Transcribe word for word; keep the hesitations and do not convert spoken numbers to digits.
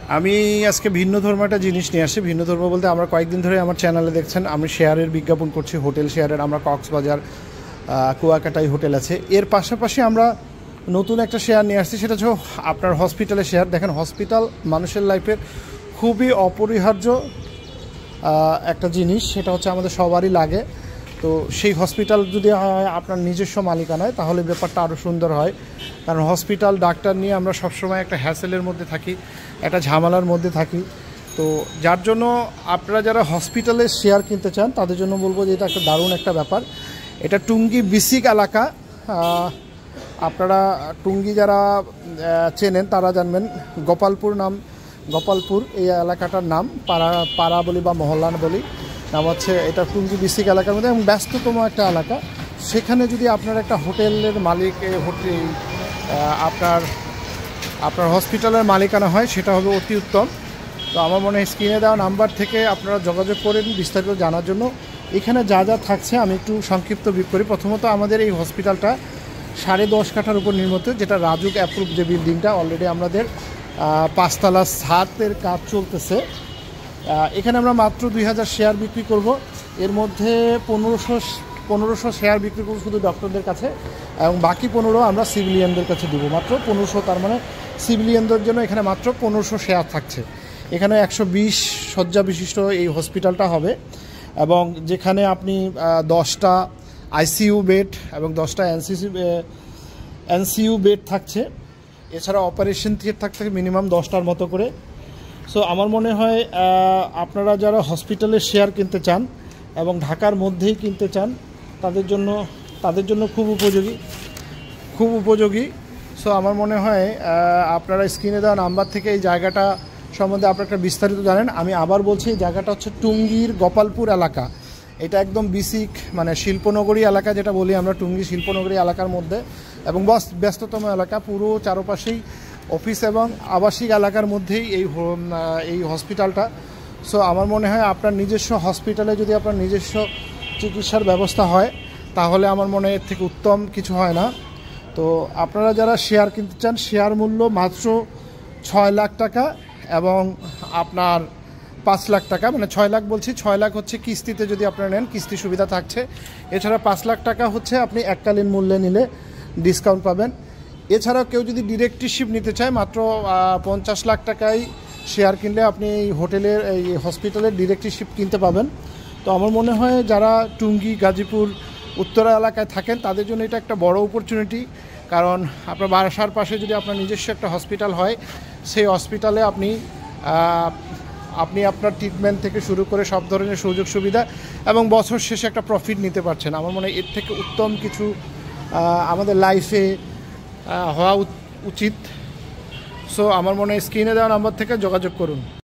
আমি আজকে ভিন্ন ধর্ম একটা জিনিস নিয়ে আসি। ভিন্ন ধর্ম বলতে আমরা কয়েকদিন ধরে আমার চ্যানেলে দেখছেন আমি শেয়ারের বিজ্ঞাপন করছি, হোটেল শেয়ারের। আমরা কক্সবাজার কুয়াকাটায় হোটেল আছে, এর পাশাপাশি আমরা নতুন একটা শেয়ার নিয়ে আসছি, সেটা হচ্ছে আপনার হসপিটালের শেয়ার। দেখেন, হসপিটাল মানুষের লাইফের খুবই অপরিহার্য একটা জিনিস, সেটা হচ্ছে আমাদের সবারই লাগে। তো সেই হসপিটাল যদি হয় আপনার নিজস্ব মালিকানায়, তাহলে ব্যাপারটা আরও সুন্দর হয়। কারণ হসপিটাল ডাক্তার নিয়ে আমরা সবসময় একটা হ্যাসেলের মধ্যে থাকি, একটা ঝামেলার মধ্যে থাকি। তো যার জন্য আপনারা যারা হসপিটালের শেয়ার কিনতে চান তাদের জন্য বলবো যে এটা একটা দারুণ একটা ব্যাপার। এটা টুঙ্গি বিসিক এলাকা। আপনারা টুঙ্গি যারা চেনেন তারা জানবেন, গোপালপুর নাম, গোপালপুর এই এলাকাটার নাম, পাড়া পাড়া বলি বা মহল্লা বলি, নাম হচ্ছে এটা টুঙ্গি বিসিক এলাকার মধ্যে এবং ব্যস্ততম একটা এলাকা। সেখানে যদি আপনার একটা হোটেলের মালিক হোটেল আপনার আপনার হসপিটালের মালিকানা হয়, সেটা হবে অতি উত্তম। তো আমার মনে হয় স্ক্রিনে দেওয়া নাম্বার থেকে আপনারা যোগাযোগ করেন বিস্তারিত জানার জন্য। এখানে যা যা থাকছে আমি একটু সংক্ষিপ্ত ব্রিফ করি। প্রথমত আমাদের এই হসপিটালটা সাড়ে দশ কাঠার উপর নির্মিত, যেটা রাজুক অ্যাপ্রুভ যে বিল্ডিংটা, অলরেডি আমাদের পাঁচতলা ছাদের কাজ চলতেছে। এখানে আমরা মাত্র দুই হাজার শেয়ার বিক্রি করব। এর মধ্যে পনেরোশো পনেরোশো শেয়ার বিক্রি করব শুধু ডক্টরদের কাছে, এবং বাকি পনেরো আমরা সিভিলিয়ানদের কাছে দেবো। মাত্র পনেরোশো, তার মানে সিভিলিয়ানদের জন্য এখানে মাত্র পনেরোশো শেয়ার থাকছে। এখানে একশো বিশ শয্যা বিশিষ্ট এই হসপিটালটা হবে, এবং যেখানে আপনি দশটা আইসিইউ বেড এবং দশটা এনসিসি এনসিইউ বেড থাকছে। এছাড়া অপারেশন থিয়েটার থাকছে মিনিমাম দশটার মতো করে। সো আমার মনে হয় আপনারা যারা হসপিটালের শেয়ার কিনতে চান এবং ঢাকার মধ্যেই কিনতে চান, তাদের জন্য তাদের জন্য খুব উপযোগী খুব উপযোগী সো আমার মনে হয় আপনারা স্ক্রিনে দেওয়া নাম্বার থেকে এই জায়গাটা সম্বন্ধে আপনারা একটা বিস্তারিত জানেন। আমি আবার বলছি, এই জায়গাটা হচ্ছে টুঙ্গির গোপালপুর এলাকা। এটা একদম বিসিক মানে শিল্পনগরী এলাকা, যেটা বলি আমরা টুঙ্গি শিল্পনগরী এলাকার মধ্যে, এবং বস ব্যস্ততম এলাকা। পুরো চারপাশেই অফিস এবং আবাসিক এলাকার মধ্যেই এই এই হসপিটালটা। সো আমার মনে হয় আপনার নিজস্ব হসপিটালে যদি আপনার নিজস্ব চিকিৎসার ব্যবস্থা হয়, তাহলে আমার মনে হয় এর থেকে উত্তম কিছু হয় না। তো আপনারা যারা শেয়ার কিনতে চান, শেয়ার মূল্য মাত্র ছয় লাখ টাকা এবং আপনার পাঁচ লাখ টাকা, মানে ছয় লাখ বলছি, ছয় লাখ হচ্ছে কিস্তিতে যদি আপনারা নেন, কিস্তি সুবিধা থাকছে। এছাড়া পাঁচ লাখ টাকা হচ্ছে আপনি এককালীন মূল্যে নিলে ডিসকাউন্ট পাবেন। এছাড়াও কেউ যদি ডিরেক্টরশিপ নিতে চায়, মাত্র পঞ্চাশ লাখ টাকায় শেয়ার কিনলে আপনি এই হোটেলের এই হসপিটালের ডিরেক্টরশিপ কিনতে পাবেন। তো আমার মনে হয় যারা টুঙ্গি গাজীপুর উত্তরা এলাকায় থাকেন তাদের জন্য এটা একটা বড় অপরচুনিটি। কারণ আপনার বাসার পাশে যদি আপনার নিজস্ব একটা হসপিটাল হয়, সেই হসপিটালে আপনি আপনি আপনার ট্রিটমেন্ট থেকে শুরু করে সব ধরনের সুযোগ সুবিধা এবং বছর শেষে একটা প্রফিট নিতে পারছেন। আমার মনে হয় এর থেকে উত্তম কিছু আমাদের লাইফে হওয়া উচিত। সো আমার মনে হয় স্ক্রিনে দেওয়া নাম্বার থেকে যোগাযোগ করুন।